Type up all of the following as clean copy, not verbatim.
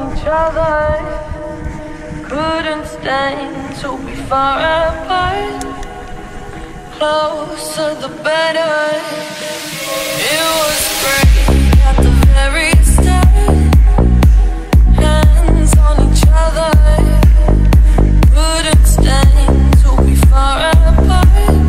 each other, couldn't stand to be far apart. Closer the better. It was great at the very start. Hands on each other, couldn't stand to be far apart.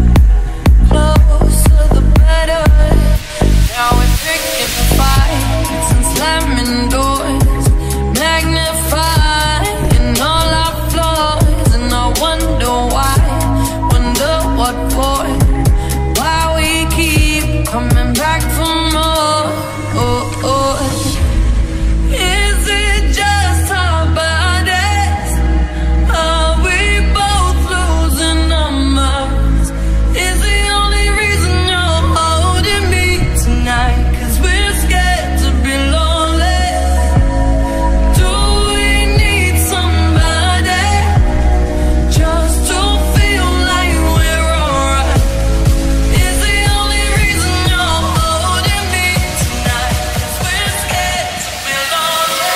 Closer the better. Now we're picking fights and slamming doors, magnifying all our flaws, and I wonder why, wonder what for, why we keep coming back for more. Oh, oh. Is it just our bodies? Are we both losing our minds? Is the only reason you're holding me tonight 'cause we're scared to be lonely? Do we need somebody just to feel like we're alright? Is the only reason you're holding me tonight 'cause we're scared to be lonely?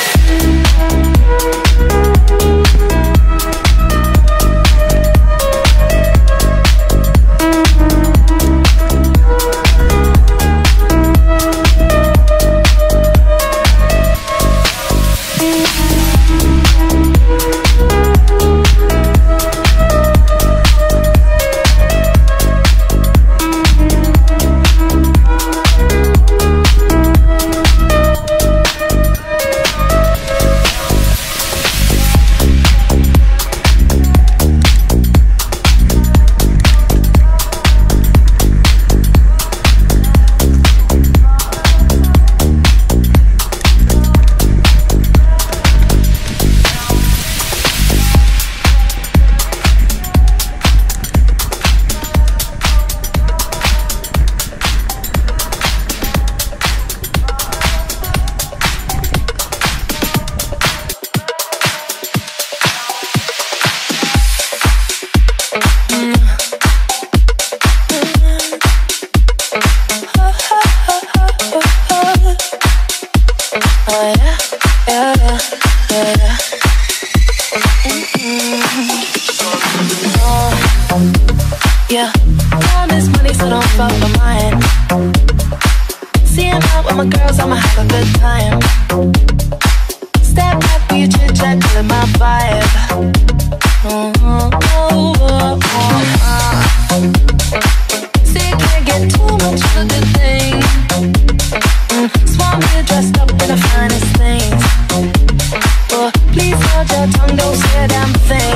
Yeah, all this money, so don't fuck with mine. Seeing out with my girls, I'ma have a good time. Step back for your chit chat, killing my vibe. See, you can't get too much of a good thing. Swan me dressed up in the finest things. Please hold your tongue, don't say a damn thing.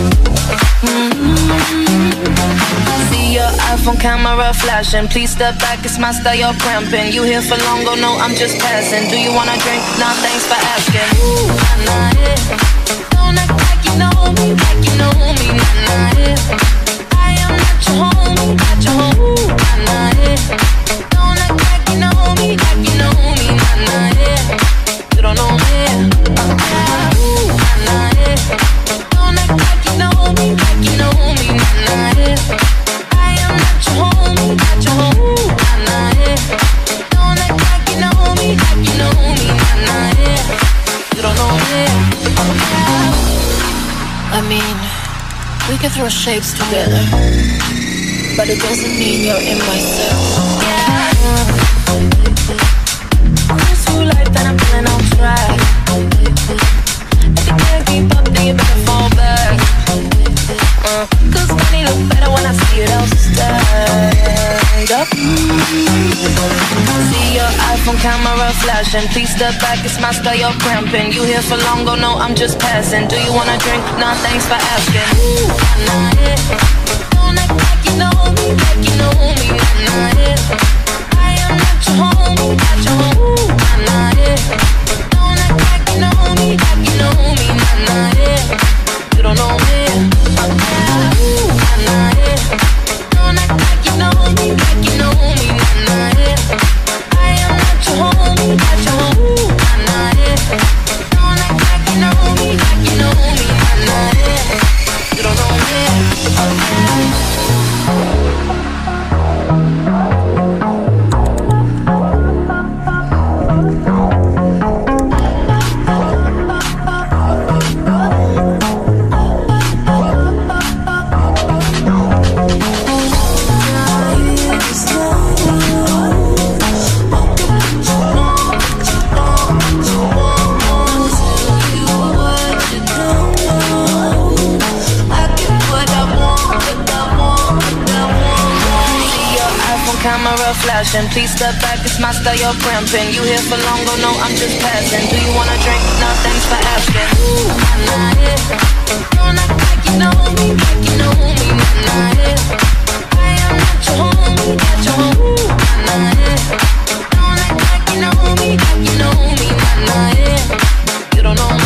I see your iPhone camera flashing. Please step back, it's my style, you're cramping. You here for long, go no, I'm just passing. Do you wanna drink? Nah, thanks for asking. Ooh, nah, nah, yeah. Don't act like you know me, like you know me, nah, nah, yeah. I am not your homie, not your homie, ooh, nah, nah, yeah. Don't act like you know me, like you know me, nah, nah, yeah. You don't know me, ooh, nah, nah, yeah. Don't act like you know me, like you know me, nah, nah, yeah. I am not your homie, not your homie, ooh, nah, nah, yeah. Don't act like you know me, like you know me, nah, nah, yeah. You don't know me. I mean, we can throw shapes together, but it doesn't mean you're in my circle. Yeah. Cruise through life and I'm feeling on track. If you can't keep up, then you better fall back. 'Cause money look better when I see it all stacked up. See your iPhone camera flashing. Please step back, it's my style, you're cramping. You here for long, go no, I'm just passing. Do you wanna drink? Nah, thanks for asking. Ooh, nah, nah, yeah. Don't act like you know me, like you know me, nah, nah, yeah. I am not your homie, not your homie, ooh, nah, nah, yeah. Don't act like you know me, like you know me, nah, nah, yeah. You don't know me, ooh, nah, nah, yeah. Don't act like you know me, like you know me, nah, nah, yeah. I am not your homie, not your homie, ooh, nah, nah, yeah. Don't act like you know me, like you know me, nah, nah, yeah. You don't know me. flashing. Please step back, it's my style, you're cramping. You here for long, oh no, I'm just passing. Do you wanna drink? No, thanks for asking. Ooh, nah, nah, yeah. Don't act like you know me, like you know me, nah, nah, yeah. I am not your homie, not your homie, ooh, nah, nah, yeah. Don't act like you know me, like you know me, nah, nah, yeah. You don't know me.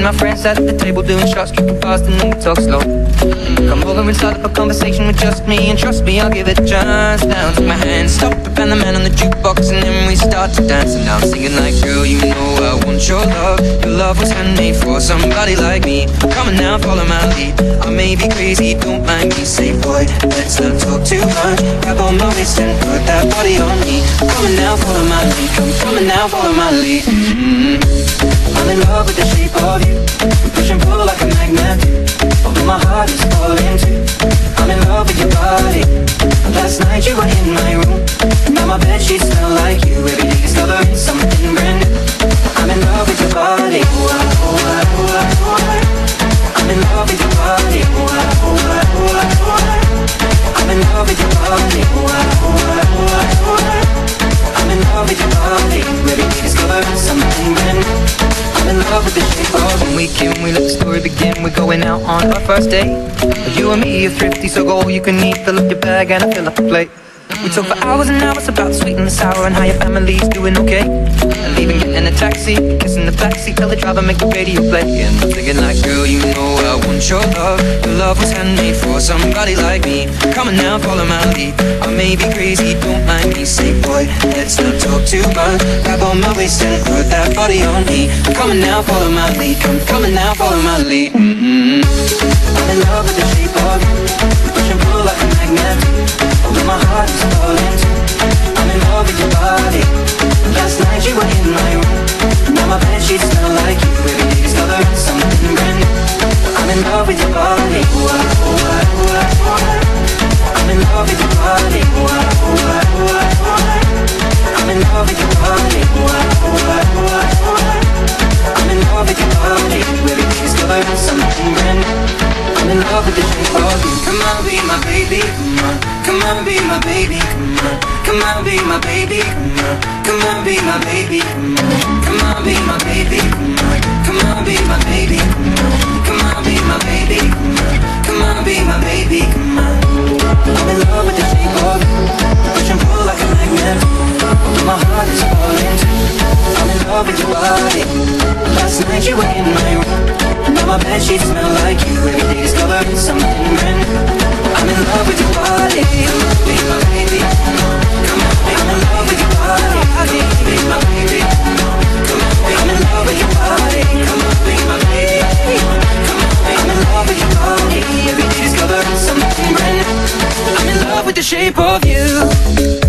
our friends at the table doing shots, tripping fast, and then we talk slow. Come over and start up a conversation with just me, and trust me, I'll give it a chance. Now take my hand, stop it, and the man on the jukebox, and then we start to dance. And now I'm singing like, girl, you know I want your love. Your love was handmade for somebody like me. Come on now, follow my lead. I may be crazy, don't mind me. Say, boy, let's not talk too much. Grab on my waist and put that body on me. Come on now, follow my lead. Come on now, follow my lead. I'm in love with the shape of you. We push and pull like a magnet, although my heart is falling too. I'm in love with your body. Last night you were in my room, now my bedsheets smell like you. Every day discovering something brand new. I'm in love with your body. I'm in love with your body. I'm in love with your body. I'm in love with your body. Every day discovering something brand new. I'm in love with the shape of when we can, we let the story begin. We're going out on our first date. You and me are thrifty, so go all you can eat. Fill up your bag and I fill up the plate. We talk for hours and hours about sweet and the sour and how your family's doing okay. And leaving, getting a taxi, kissing the backseat, tell the driver make the radio play. And I'm thinking like, girl, you know I want your love. Your love was handmade for somebody like me. Come on now, follow my lead. I may be crazy, don't mind me. Say, boy, let's not talk too much. Grab on my waist and put that body on me. Come on now, follow my lead. Come on now, follow my lead. I'm in love with the shape of you. Push and pull like a magnet, although my heart is falling too. I'm in love with your body. Last night you were in my room, now my bedsheets smell like you. Every day discovering something brand new. I'm in love with your body. I'm in love with your body. I'm in love with your body. I'm in love with your body. Every day discovering something brand new. I'm in love with the shape of you. Come on, be my baby, come on. Come on, be my baby, come on. Come on, be my baby, come on. Come on, be my baby, come on. Come on, be my baby, come on. Come on, be my baby, come on. Come on, be my baby, come on. Come on, be my baby, come on. I'm in love with the shape of you. Push and pull like a magnet, although my heart is falling too. I'm in love with your body. Last night you were in my room, now my bedsheets smell like you. Every day discovering something brand new. I'm in love with your body. Come on, be my baby. Come on, I'm in love with your body. Come on, be my baby. Come on, I'm in love with your body. Come on, be my baby. Come on, I'm in love with your body. Every day discovering something brand new. I'm in love with the shape of you.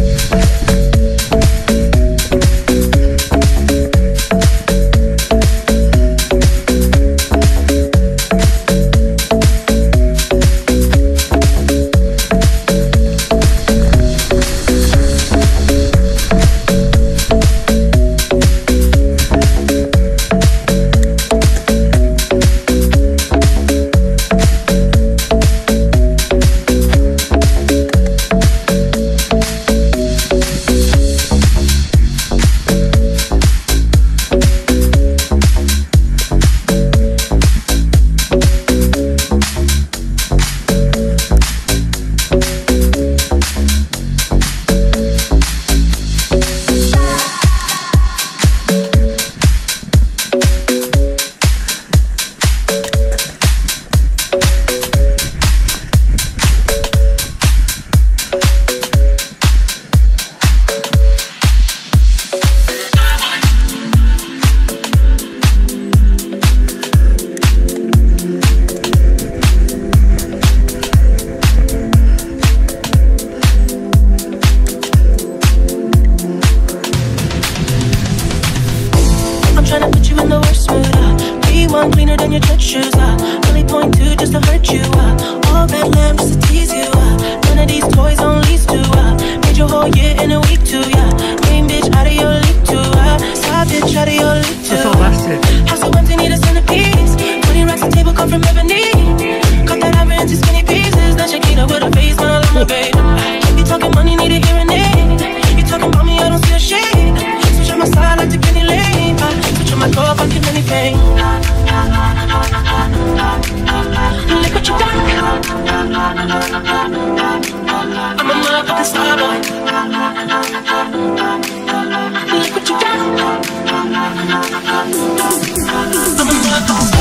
I'm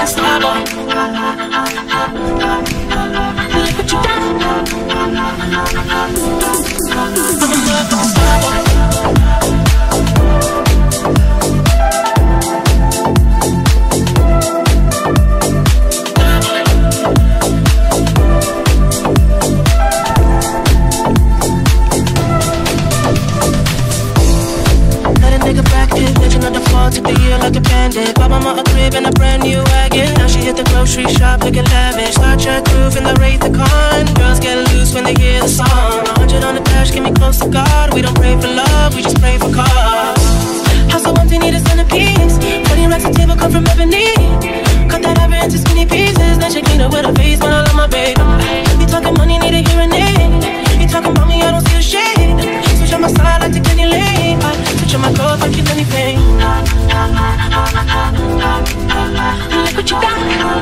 motherfucking star boy. Look what you done. I'm a motherfucking star boy. Took the year like a bandit. Bought mama a crib and a brand new wagon. Now she hit the grocery shop looking lavish. Star Trek roof in the Wraith the Con. Girls get loose when they hear the song. 100 on the dash, get me close to God. We don't pray for love, we just pray for cause. House so empty, need a centerpiece. 20 racks of table come from ebony. Cut that ever into skinny pieces. Then she clean up with her face when I love my baby. You talking money, need a hearing aid. You talking about me, I don't see a shade. Switch on my side like the Kenny Lane. Switch on my clothes like you anything. Look what you got.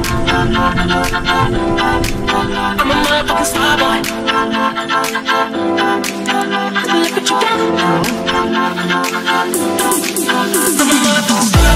I'm a motherfucking star boy. Look what you got.